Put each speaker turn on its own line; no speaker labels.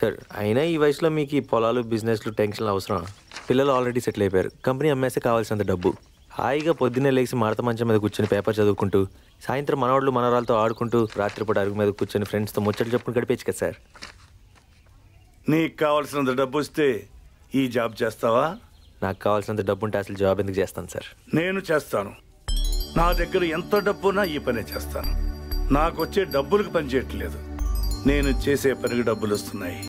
Sir అయినా ఈ వయసులో మీకు ఈ పొలాలు బిజినెస్లు టెన్షన్లు అవసరం. పిల్లలు ఆల్రెడీ సెటిల్ అయిపోయారు. కంపెనీ అమ్మేస్తే కావాల్సినంత డబ్బు. హాయిగా పొద్దున్నే లేచి మడత మంచం మీద కూర్చొని పేపర్ చదువుకుంటూ, సాయంత్రం మనవాళ్ళు మనవరాలతో ఆడుకుంటూ, రాత్రిపూట అరుగు మీద కూర్చొని ఫ్రెండ్స్తో ముచ్చట్లు చెప్పుకుని గడిపేచ్చు కదా సార్.
నీకు కావాల్సినంత డబ్బు వస్తే ఈ జాబ్ చేస్తావా?
నాకు కావాల్సినంత డబ్బు ఉంటే అసలు జాబ్ ఎందుకు చేస్తాను సార్?
నేను చేస్తాను. నా దగ్గర ఎంత డబ్బున్నా ఈ పనే చేస్తాను. నాకు వచ్చే డబ్బులకు పని చేయట్లేదు, నేను చేసే పనికి డబ్బులు వస్తున్నాయి.